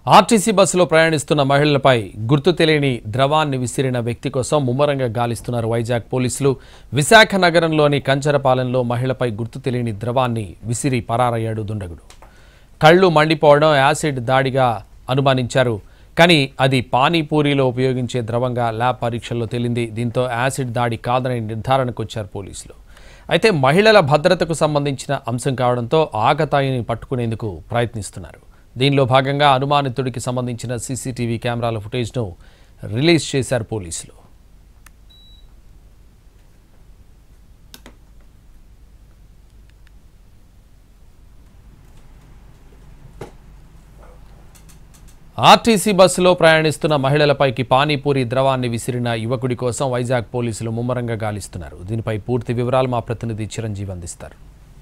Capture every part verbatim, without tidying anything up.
RTC బస్సులో ప్రయాణిస్తున్న మహిళలపై గుర్తు తెలియని ద్రవాన్ని విసిరిన వ్యక్తి కోసం ముమ్మరంగా గాలిస్తున్నారు వైజాగ్ పోలీసులు. విశాఖ నగరంలోని కంచరపాలెంలో మహిళపై గుర్తు తెలియని ద్రవాన్ని విసిరి పరారయ్యాడు దుండగుడు. కళ్ళు మండిపోవడం యాసిడ్ దాడిగా అనుమానించారు. కానీ అది పానీపూరిలో ఉపయోగించే ద్రవంగా ల్యాబ్ పరీక్షల్లో తేలింది. దీంతో యాసిడ్ దాడి కాదని నిర్ధారణకు వచ్చారు పోలీసులు. అయితే మహిళల భద్రతకు సంబంధించిన అంశం కావడంతో ఆకతాయిని పట్టుకునేందుకు ప్రయత్నిస్తున్నారు. దీనిలో భాగంగా అనుమానితుడికి సంబంధించిన సీసీటీవీ కెమెరాల ఫుటేజ్ను రిలీజ్ చేశారు పోలీసులు. ఆర్టీసీ బస్సులో ప్రయాణిస్తున్న మహిళలపైకి పానీపూరి ద్రవాన్ని విసిరిన యువకుడి కోసం వైజాగ్ పోలీసులు ముమ్మరంగా గాలిస్తున్నారు. దీనిపై పూర్తి వివరాలు మా ప్రతినిధి చిరంజీవి అందిస్తారు.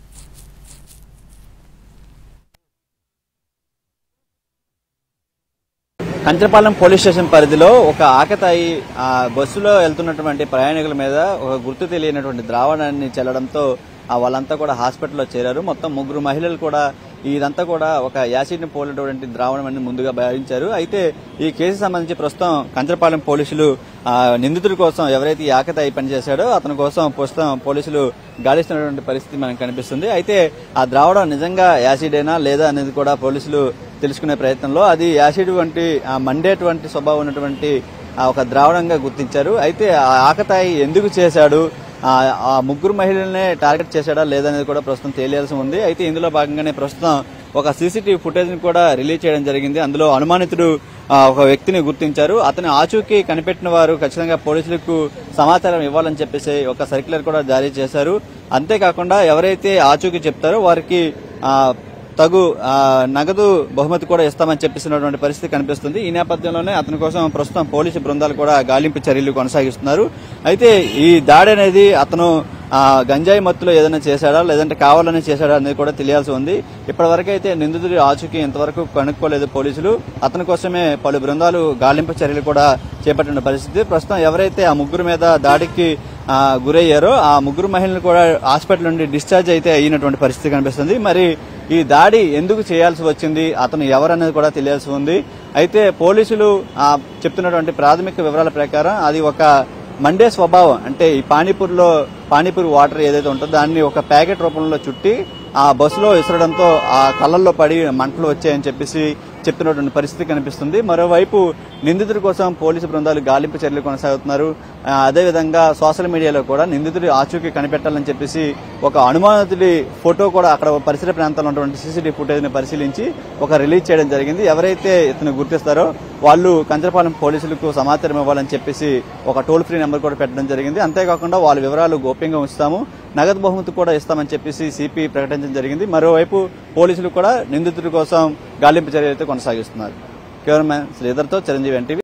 కంచరపాలెం పోలీస్ స్టేషన్ పరిధిలో ఒక ఆకతాయి బస్సులో వెళ్తున్నటువంటి ప్రయాణికుల మీద ఒక గుర్తు తెలియనటువంటి ద్రావణాన్ని చెల్లడంతో వాళ్ళంతా కూడా హాస్పిటల్లో చేరారు. మొత్తం ముగ్గురు మహిళలు కూడా ఇదంతా కూడా ఒక యాసిడ్ ని పోలినటువంటి ద్రావణం అని ముందుగా భావించారు. అయితే ఈ కేసు సంబంధించి ప్రస్తుతం కంచరపాలెం పోలీసులు నిందితుడి కోసం ఎవరైతే ఈ ఆకతాయి పనిచేశాడో అతని కోసం ప్రస్తుతం పోలీసులు గాలిస్తున్నటువంటి పరిస్థితి మనకు కనిపిస్తుంది. అయితే ఆ ద్రావణం నిజంగా యాసిడేనా లేదా అనేది కూడా పోలీసులు తెలుసుకునే ప్రయత్నంలో అది యాసిడ్ వంటి మండేటువంటి స్వభావం ఉన్నటువంటి ఒక ద్రావణంగా గుర్తించారు. అయితే ఆ ఆకతాయి ఎందుకు చేశాడు, ఆ ముగ్గురు మహిళలనే టార్గెట్ చేశాడా లేదనేది కూడా ప్రస్తుతం తేలియాల్సి ఉంది. అయితే ఇందులో భాగంగానే ప్రస్తుతం ఒక సీసీటీవీ ఫుటేజ్ ని కూడా రిలీజ్ చేయడం జరిగింది. అందులో అనుమానితుడు ఒక వ్యక్తిని గుర్తించారు. అతని ఆచూకీ కనిపెట్టిన వారు ఖచ్చితంగా పోలీసులకు సమాచారం ఇవ్వాలని చెప్పేసి ఒక సర్క్యులర్ కూడా జారీ చేశారు. అంతేకాకుండా ఎవరైతే ఆచూకీ చెప్తారో వారికి తగు నగదు బహుమతి కూడా ఇస్తామని చెప్పిస్తున్నటువంటి పరిస్థితి కనిపిస్తుంది. ఈ నేపథ్యంలోనే అతని కోసం ప్రస్తుతం పోలీసు బృందాలు కూడా గాలింపు చర్యలు కొనసాగిస్తున్నారు. అయితే ఈ దాడి అనేది అతను గంజాయి మత్తులో ఏదైనా చేశాడా లేదంటే కావాలని చేశాడా అనేది కూడా తెలియాల్సి ఉంది. ఇప్పటి అయితే నిందితుడి ఆచూకీ ఇంతవరకు కనుక్కోలేదు పోలీసులు. అతని కోసమే పలు బృందాలు గాలింపు చర్యలు కూడా చేపట్టిన పరిస్థితి. ప్రస్తుతం ఎవరైతే ఆ ముగ్గురు మీద దాడికి గురయ్యారో ఆ ముగ్గురు మహిళలు కూడా హాస్పిటల్ నుండి డిశ్చార్జ్ అయితే అయినటువంటి పరిస్థితి కనిపిస్తుంది. మరి ఈ దాడి ఎందుకు చేయాల్సి వచ్చింది, అతను ఎవరనేది కూడా తెలియాల్సి ఉంది. అయితే పోలీసులు చెప్తున్నటువంటి ప్రాథమిక వివరాల ప్రకారం అది ఒక మండే స్వభావం, అంటే ఈ పానీపూరిలో పానీపూరి వాటర్ ఏదైతే ఉంటుందో దాన్ని ఒక ప్యాకెట్ రూపంలో చుట్టి ఆ బస్సులో విసరడంతో ఆ కళ్ళల్లో పడి మంటలు వచ్చాయని చెప్పేసి చెప్తున్నటువంటి పరిస్థితి కనిపిస్తుంది. మరోవైపు నిందితుడి కోసం పోలీసు బృందాలు గాలింపు చర్యలు కొనసాగుతున్నారు. అదేవిధంగా సోషల్ మీడియాలో కూడా నిందితుడి ఆచూకీ కనిపెట్టాలని చెప్పేసి ఒక అనుమానితుడి ఫోటో కూడా అక్కడ పరిసర ప్రాంతాల్లో ఉన్నటువంటి సీసీటీవీ ఫుటేజ్ ని పరిశీలించి ఒక రిలీజ్ చేయడం జరిగింది. ఎవరైతే ఇతను గుర్తిస్తారో వాళ్ళు కంచరపాలెం పోలీసులకు సమాచారం ఇవ్వాలని చెప్పేసి ఒక టోల్ ఫ్రీ నెంబర్ కూడా పెట్టడం జరిగింది. అంతేకాకుండా వాళ్ళ వివరాలు గోప్యంగా ఉంచుతాము, నగదు బహుమతి కూడా ఇస్తామని చెప్పేసి సిపి ప్రకటించడం జరిగింది. మరోవైపు పోలీసులు కూడా నిందితుడి కోసం గాలింపు చర్యలు అయితే కొనసాగిస్తున్నారు. కెమెరామెన్ శ్రీధర్తో చిరంజీవి ఎన్టీవీ.